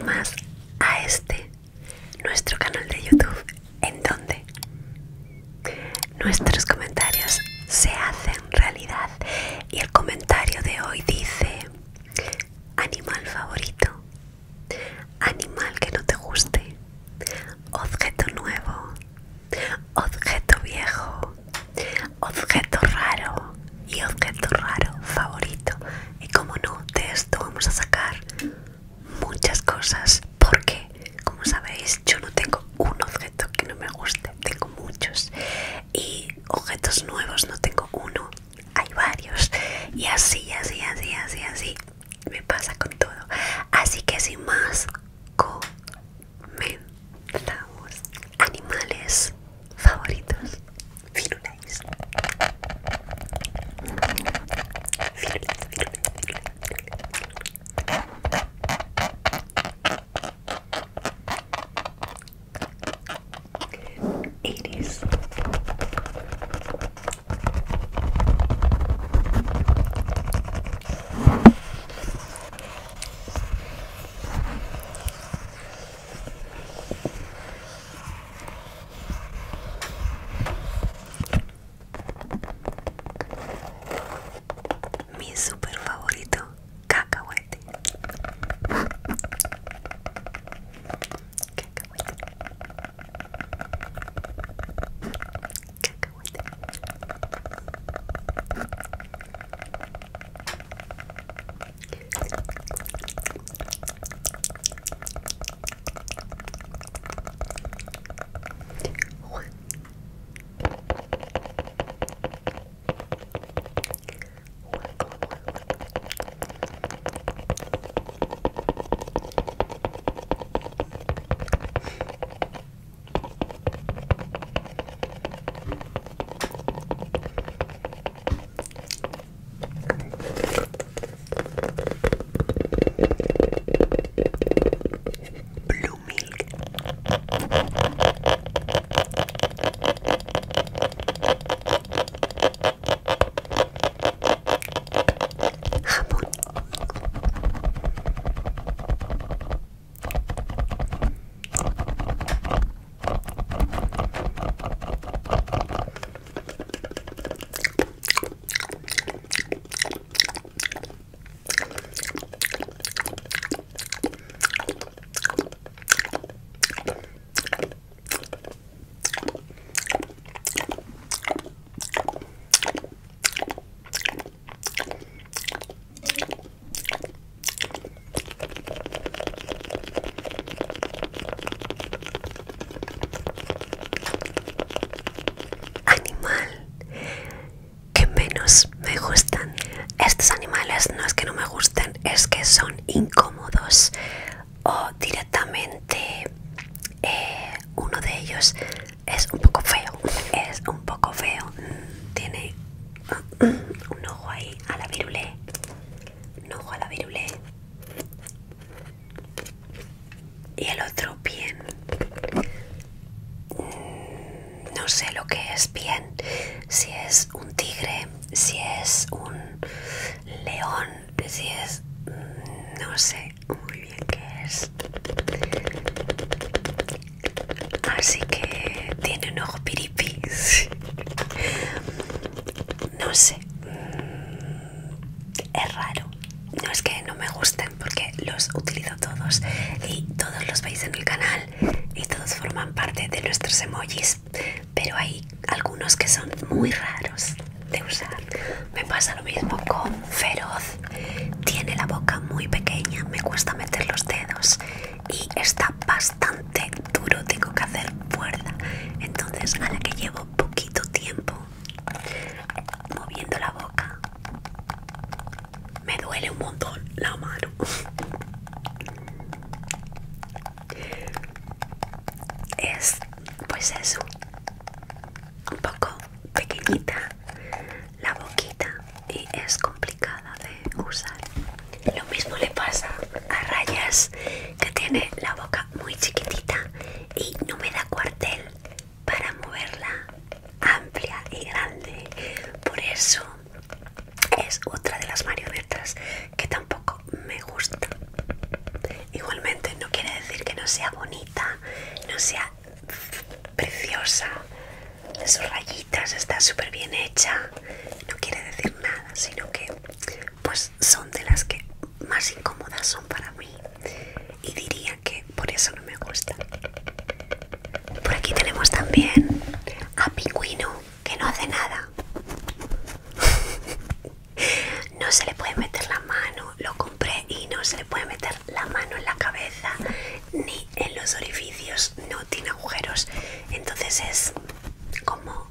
más a este, nuestro canal de YouTube, en donde nuestros comentarios se hacen realidad. Y el comentario de hoy dice: animal favorito, animal que no te guste, objeto nuevo, objeto viejo, objeto raro y objeto raro favorito. Y como no, de esto vamos a sacar muchas cosas, porque como sabéis yo no tengo un objeto que no me guste, tengo muchos, y objetos nuevos no tengo uno, hay varios, y así me pasa con todo. Así que sin más, comenzamos. Animales favoritos. Firulais. Iris. Mi super favorito, cacahuete. Cacahuete. Cacahuete. Juan. Blue Milk. Japón. Animal que menos me gustan. Estos animales no es que no me gusten, es que son incómodos, o directamente uno de ellos es un poco feo. Es un poco feo. Tiene un ojo ahí a la virulé. Un ojo a la virulé. Y el otro bien. No sé lo que es bien. Si es un tigre, si es un león, si es... no sé muy bien qué es. Así que tiene un ojo piripis. No sé. Es raro. No es que no me gusten, porque los utilizo todos y todos los veis en el canal y todos forman parte de nuestros emojis, pero hay algunos que son muy raros de usar. Me pasa lo mismo con Feroz. Tiene la boca muy pequeña, me cuesta meter los dedos y está bastante duro, tengo que hacer fuerza. Entonces, a la que llevo poquito tiempo moviendo la boca, me duele un montón la mano. Es, pues eso, un poco pequeñita la boquita y es complicada de usar. Lo mismo le pasa a Rayas, que tiene la boca muy chiquitita y no me da cuartel para moverla amplia y grande. Por eso es otra de las marionetas que tampoco me gusta. Igualmente no quiere no sea bonita, no sea preciosa, sus rayitas, está súper bien hecha, no quiere decir nada, sino que pues son de las que más incómodas son para mí y diría que por eso no me gustan. Por aquí tenemos también a Pingüino, que no hace nada. No se le puede meter la mano, lo compré y no se le puede meter la mano en la cabeza ni en los orificios, no tiene agujeros, entonces es como,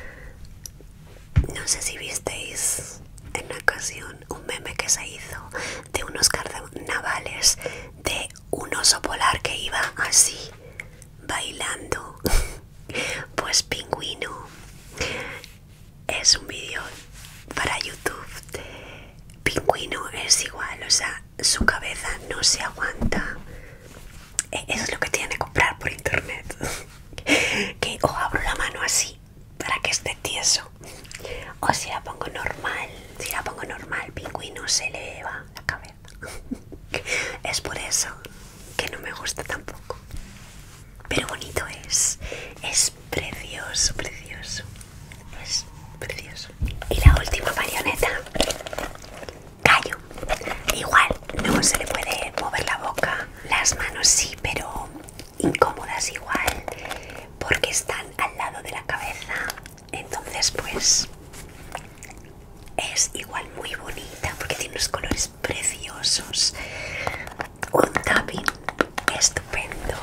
no sé si visteis en una ocasión un meme que se hizo de unos carnavales de un oso polar que iba así bailando. Pues Pingüino es un vídeo para YouTube. Pingüino es igual, o sea, su cabeza no se aguanta. Eso es lo que tiene que comprar por internet. Que o abro la mano así para que esté tieso, o si la pongo normal. Si la pongo normal, Pingüino se le va la cabeza. Es por eso que no me gusta tampoco. Pero bonito es precioso, precioso, es precioso. Y la última marioneta, Gallo. Igual no se le puede mover la boca, las manos sí, pero incómodas igual, porque están al lado de la cabeza. Entonces pues es igual muy bonita, porque tiene unos colores preciosos, un tapping estupendo.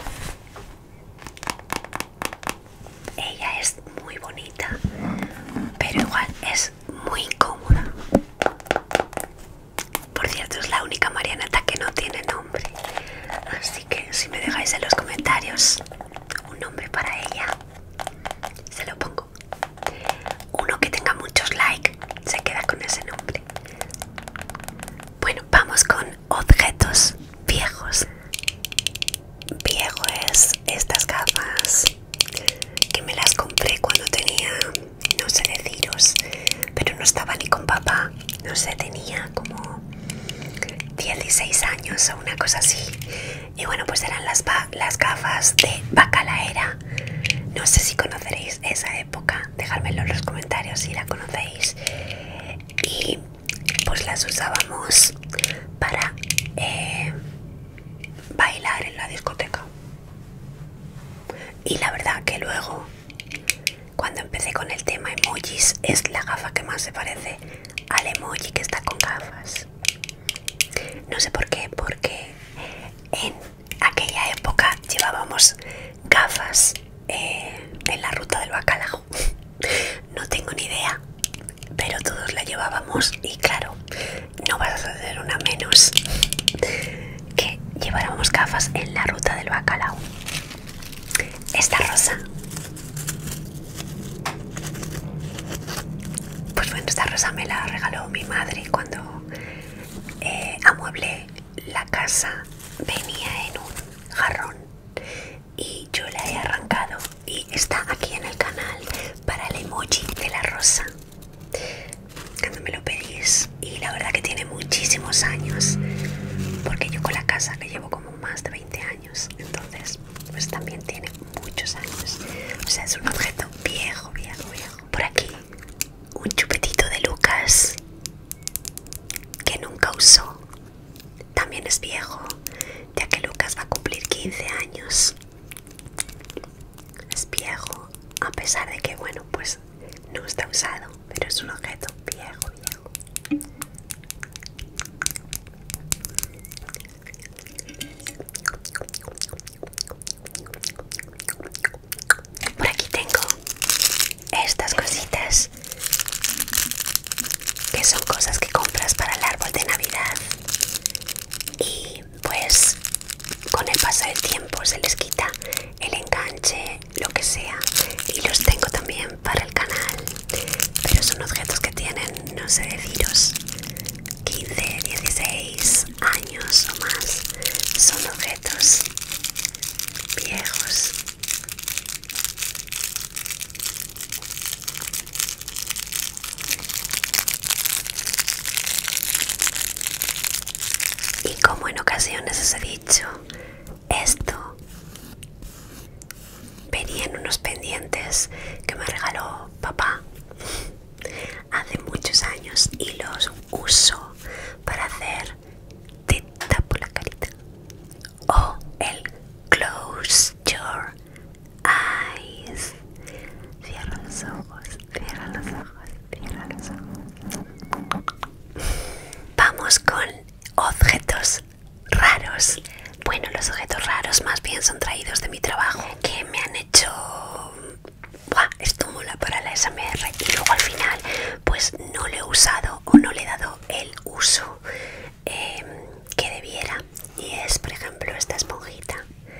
Ella es muy bonita, pero igual es muy incómoda. Por cierto, es la única marioneta que no tiene nombre, así que si me dejáis en los comentarios un nombre para ella, se lo pongo. Uno que tenga muchos likes se queda con ese nombre. Bueno, vamos con objetos viejos. Viejo es estas gafas que me las compré cuando tenía, no sé deciros, pero no estaba ni con papá, no sé, tenía como 16 años o una cosa así. Y bueno, pues eran las gafas de Bacalaera. No sé si conoceréis esa época, dejármelo en los comentarios si la conocéis. Y pues las usábamos para bailar en la discoteca. Y la verdad que luego, cuando empecé con el tema emojis, es la gafa que más se parece al emoji que está con gafas. No sé por qué, porque en aquella época llevábamos gafas en la ruta del bacalao. No tengo ni idea, pero todos la llevábamos y claro, no vas a hacer una menos que lleváramos gafas en la ruta del bacalao. Esta rosa, pues bueno, esta rosa me la regaló mi madre cuando amueblé la casa. Venía en un jarrón y yo la he arrancado y está aquí en el canal para el emoji de la rosa cuando me lo pedís. Y la verdad que tiene muchísimos años, porque yo con la casa que llevo como más de 20 años, entonces pues también tiene muchos años. O sea, es un objeto viejo, viejo, viejo. Por aquí un chupetito de Lucas que nunca usó, también es viejo, ya que Lucas va a cumplir 15 años. Es viejo, a pesar de que, bueno, pues no está usado, pero es un objeto viejo, viejo. Por aquí tengo estas cositas, que son cosas que compras para el árbol de Navidad y pues con el paso del tiempo se les quita el enganche, lo que sea, y los tengo también para el canal, pero son objetos que tienen, no sé deciros, 15, 16 años o más. Son objetos viejos. Y como en ocasiones os he dicho, esto dientes que me regaló papá hace muchos años y los uso para hacer te tapo la carita o el close your eyes. Cierra los ojos, cierra los ojos, cierra los ojos. Vamos con objetos raros. Bueno, los objetos raros más bien son traídos de mi trabajo, que me han hecho... ¡buah! Esto mola para la ASMR. Y luego al final pues no lo he usado o no le he dado el uso que debiera. Y es, por ejemplo, esta esponjita.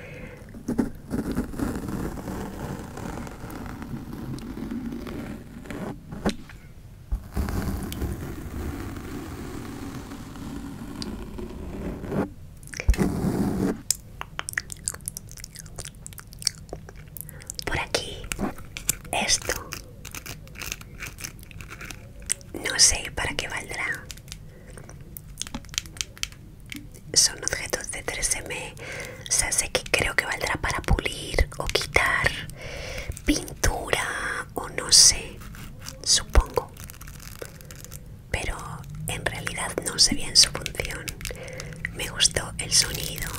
Por aquí, esto. No sé para qué valdrá. Son objetos de 3M. O sea, sé que creo que valdrá para pulir o quitar pintura o no sé, supongo. Pero en realidad no sé bien su función. Me gustó el sonido.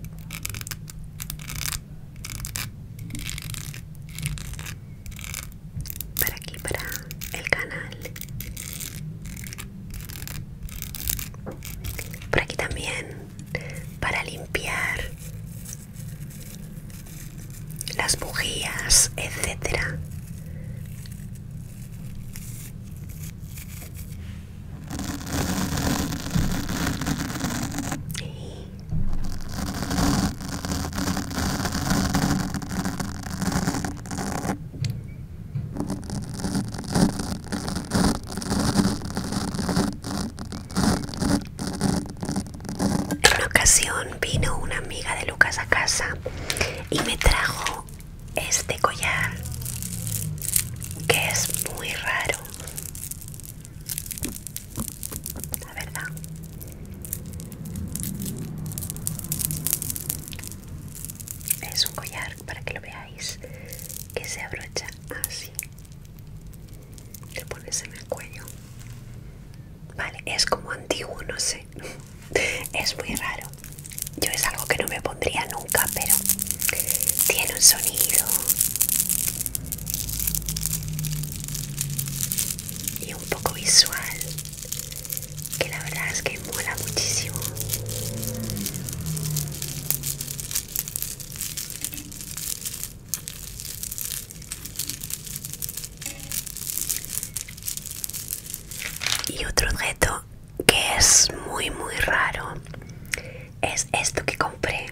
Para aquí, para el canal. Por aquí también, para limpiar las bujías, etcétera. En una ocasión vino una amiga de Lucas a casa y me trajo este collar que es muy raro, la verdad. Es un collar, para que lo veáis, que se abrocha así. Te pones en el cuello. Vale, es como antiguo, no sé. Es muy raro. Yo es algo que no me pondría nunca, pero tiene un sonido y un poco visual que la verdad es que mola muchísimo. Y otro objeto que es muy raro es esto que compré.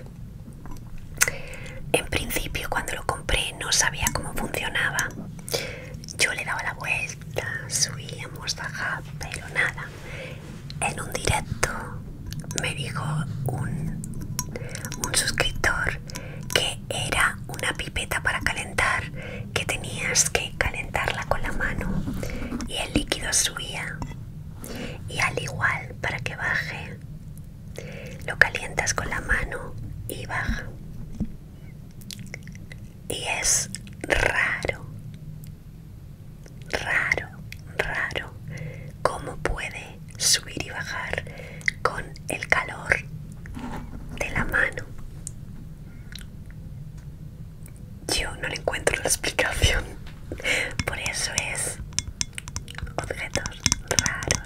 En principio, cuando lo compré no sabía cómo funcionaba. Yo le daba la vuelta, subíamos, bajaba, pero nada. En un directo me dijo un suscriptor que era una pipeta para calentar, que tenías que calentarla con la mano y el líquido subía. Y al igual, para que baje, lo calientas con la mano y baja. Y es raro, raro cómo puede subir y bajar con el calor de la mano. Yo no le encuentro la explicación. Por eso es objetos raros.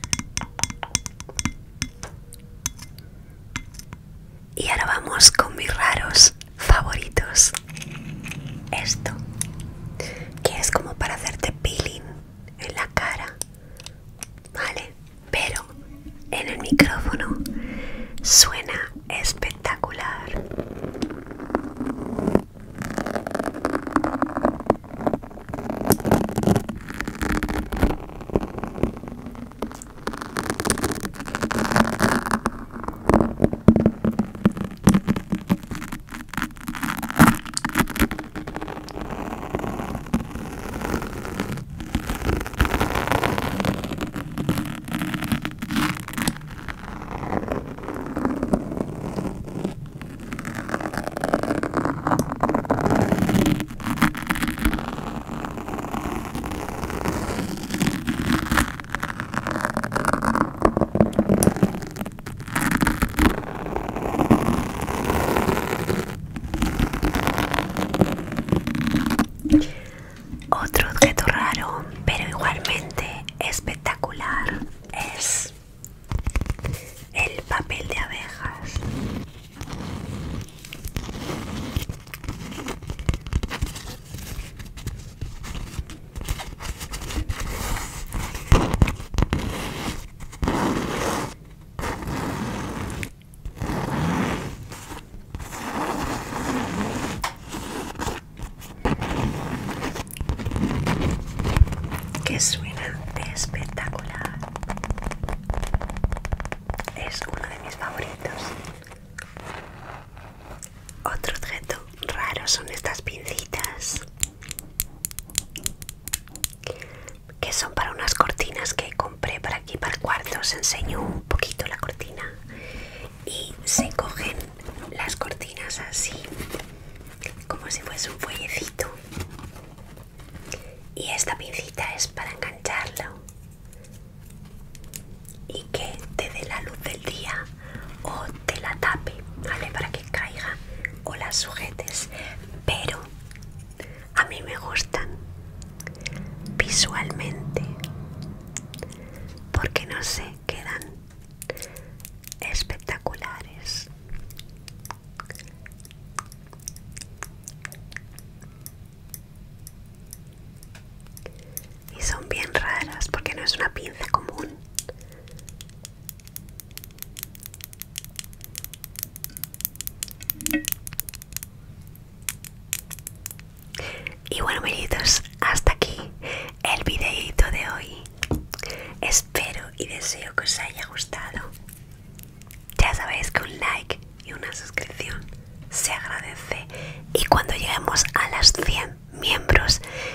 Y ahora vamos con mis raros favoritos. Esto, que es como para hacerte peeling en la cara, ¿vale? Pero en el micrófono suena espectacular. es uno de mis favoritos. Otro objeto raro son estas pincitas, que son para unas cortinas que compré para aquí, para el cuarto. Os enseño un poquito la cortina. Y se cogen las cortinas así, como si fuese un fuellecito. Y esta pincita es para engancharlo y que te dé la luz del día o te la tape, ¿vale? Para que caiga o la sujetes. Pero a mí me gustan visualmente porque no sé, quedan espectaculares. Y son bien raras porque no es una pinza común. Y bueno, amiguitos, hasta aquí el videito de hoy. Espero y deseo que os haya gustado. Ya sabéis que un like y una suscripción se agradece. Y cuando lleguemos a las 100 miembros